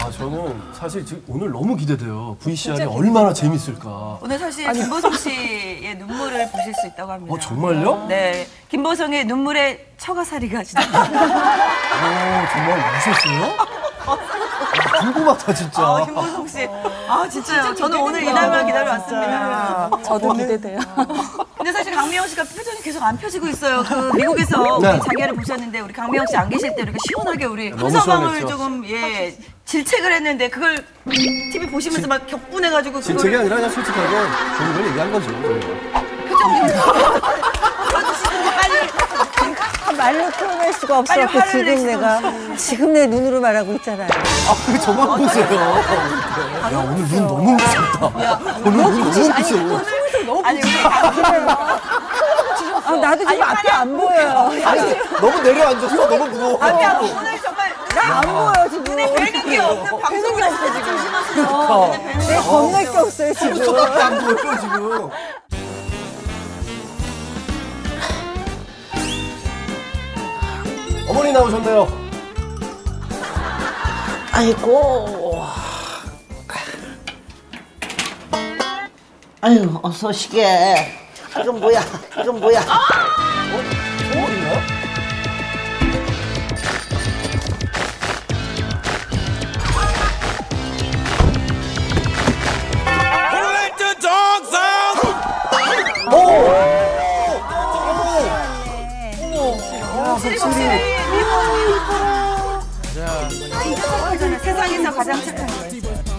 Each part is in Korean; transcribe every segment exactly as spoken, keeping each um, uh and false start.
아 저는 사실 지금 오늘 너무 기대돼요. 브이씨알이 얼마나 재밌을까. 오늘 사실 김보성 씨의 눈물을 보실 수 있다고 합니다. 어 정말요? 네, 김보성의 눈물의 처가살이가 진짜. 오 정말 무셨어요? 아, 궁금하다 진짜. 아, 김보성 씨, 아 진짜요. 저는 오늘 이날만 기다려왔습니다. 저도 기대돼요. 근데 사실 강미영 씨가 표정이 계속 안 펴지고 있어요. 그 미국에서 우리 네. 자기를 보셨는데 우리 강미영 씨 안 계실 때 우리가 시원하게 우리 너무 한서방을 시원했죠. 조금 예 질책을 했는데 그걸 티비 보시면서 막 격분해가지고 질책이 그걸 아니라 그냥 솔직하게 저희를 얘기한 거죠. 저희가. 표정 좀 보여주시는 거 빨리. 말로 표현할 수가 없어. 빨리 그 화를 지금 내시죠. 내가 지금 내 눈으로 말하고 있잖아요. 아 그게 저만 보세요. 야 오늘 눈 너무 무섭다. 오늘 눈 너무 무서워. 아니 우리 아, 나도 지금 앞이 안 보여요. 너무 내려앉았어. 너무 무거워. 아니 오늘 정말 나 안 보여 지금. 눈에 뵈는 게 없는 방송을 했어 지금. 조심하세요. 내 겁날 게 없어요 지금. 저밖에 안 보여 지금. 어머니 나오셨네요. 아이고. 아유, 어서 오시게. 이건 뭐야? 이건 뭐야? 어머니인가요? 세상에서 가장 착한 거.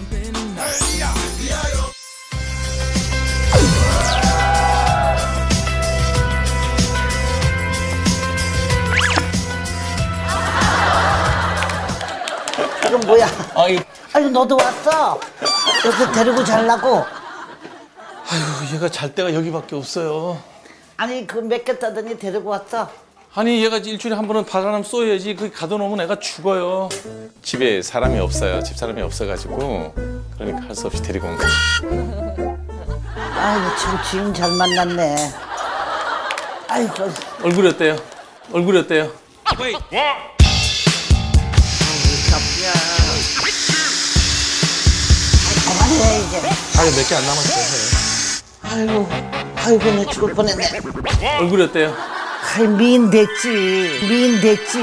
이건 뭐야? 아이, 아유, 너도 왔어? 여기서 데리고 자려고? 아이고, 얘가 잘 데가 여기밖에 없어요. 아니, 그 몇 개 따더니 데리고 왔어? 아니, 얘가 일주일에 한 번은 바람 쏘야지. 그 가둬놓으면 애가 죽어요. 집에 사람이 없어요. 집 사람이 없어가지고. 그러니까 할 수 없이 데리고 온 거지. 아이고, 참 주인 잘 만났네. 아이고. 얼굴이 어때요? 얼굴이 어때요? 그만해, 이제. 아유, 몇 개 안 남았어요. 아이고, 아이고, 내 죽을 뻔했네. 얼굴이 어때요? 아이, 미인 됐지. 미인 됐지.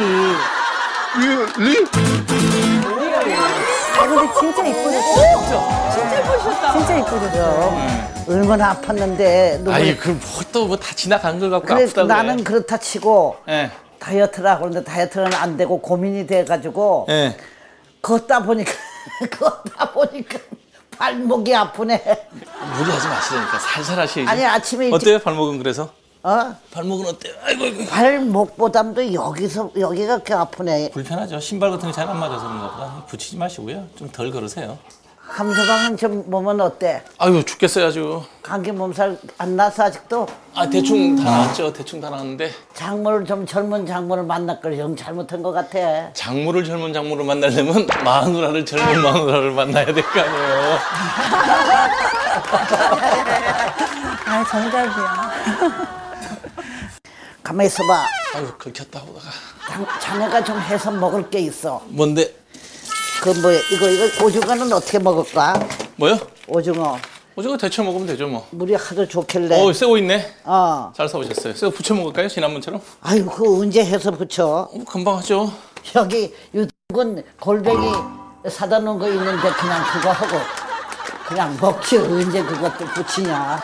아 근데 진짜 이쁘셨어. 진짜 이쁘셨다. 진짜 이쁘셨어. 얼마나 아팠는데. 누구... 아이, 그럼 뭐 또 뭐 다 지나간 걸 갖고 그래, 아프다고 나는 그래. 그렇다 치고 예. 다이어트를 하고 그러는데 다이어트는 안 되고 고민이 돼가지고 예. 걷다 보니까 걷다 보니까 발목이 아프네. 무리하지 마시라니까. 살살 하셔야지. 아니, 아침에 일찍- 어때요? 발목은 그래서? 어? 발목은 어때요? 아이고, 아이고. 발목보담도 여기서 여기가 그 아프네. 불편하죠. 신발 같은 게 잘 안 맞아서 그런가 보다. 붙이지 마시고요. 좀 덜 걸으세요. 함서방은 좀 몸은 어때? 아유, 죽겠어요, 아주. 감기 몸살 안 나서 아직도? 아, 대충 다 나왔죠. 대충 다 나왔는데. 장모를 좀 젊은 장모를 만날 걸 형 잘못한 것 같아. 장모를 젊은 장모를 만나려면 마누라를 젊은 마누라를 만나야 될 거 아니에요. 아 정답이야. 가만히 있어봐. 아유, 긁혔다 오다가. 자, 자네가 좀 해서 먹을 게 있어. 뭔데? 그 뭐야 이거 이거 오징어는 어떻게 먹을까? 뭐요? 오징어 오징어 데쳐 먹으면 되죠, 뭐. 물이 하도 좋길래. 어, 새우 있네. 어. 잘 사오셨어요. 새우 부쳐 먹을까요? 지난번처럼? 아유 그거 언제 해서 붙여? 어, 금방 하죠. 여기 유독은 골뱅이 사다 놓은 거 있는데 그냥 그거 하고 그냥 먹지 언제 그것도 붙이냐?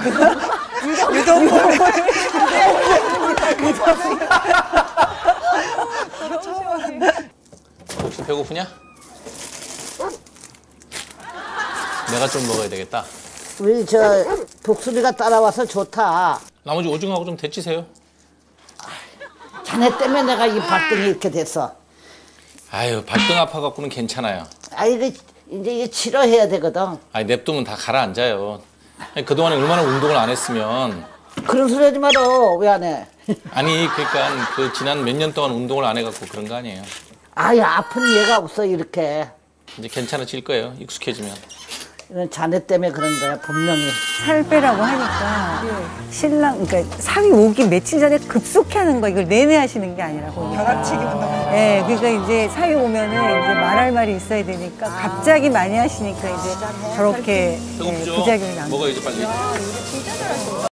혹시 배고프냐? 내가 좀 먹어야 되겠다. 우리 저 독수리가 따라와서 좋다. 나머지 오징어하고 좀 데치세요. 자네 때문에 내가 이 발등이 이렇게 됐어. 아유, 발등 아파갖고는 괜찮아요. 아 이거 이제 이게 치료해야 되거든. 아니, 냅두면 다 가라앉아요. 아니, 그동안에 얼마나 운동을 안 했으면. 그런 소리 하지 마라. 왜 안 해? 아니, 그러니까 그 지난 몇 년 동안 운동을 안 해갖고 그런 거 아니에요. 아유 아픈 예가 없어 이렇게. 이제 괜찮아질 거예요. 익숙해지면. 이건 자네 때문에 그런 거야 분명히. 살 빼라고 하니까 신랑, 그러니까 사위 오기 며칠 전에 급속히 하는 거 이걸 내내 하시는 게 아니라고. 벼락치기 운동. 네, 그러니까 이제 사위 오면은 이제 말할 말이 있어야 되니까 갑자기 많이 하시니까 이제 저렇게 예, 부작용이 난 거예요. 먹어야지 빨리.